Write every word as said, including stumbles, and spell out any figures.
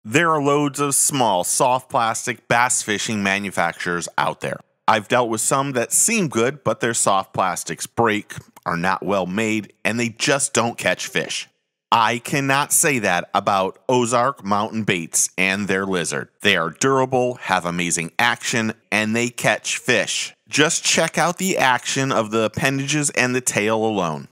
There are loads of small, soft plastic bass fishing manufacturers out there. I've dealt with some that seem good, but their soft plastics break, are not well made, and they just don't catch fish. I cannot say that about Ozark Mountain Baits and their lizard. They are durable, have amazing action, and they catch fish. Just check out the action of the appendages and the tail alone.